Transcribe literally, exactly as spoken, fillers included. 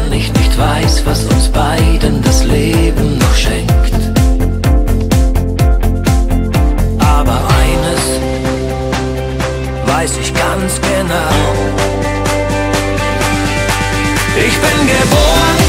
wenn ich nicht weiß, was uns beiden das Leben noch schenkt. Aber eines weiß ich ganz genau: Ich bin geboren